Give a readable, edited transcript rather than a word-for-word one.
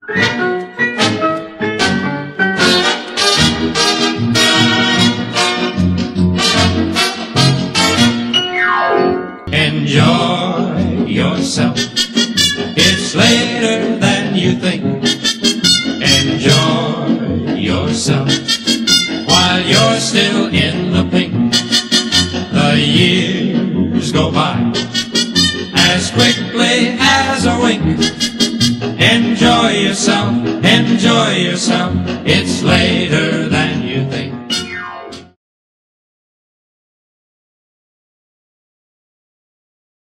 Enjoy yourself. It's later than you think. Enjoy yourself while you're still in the pink. The years go by as quickly as a wink. Enjoy yourself, it's later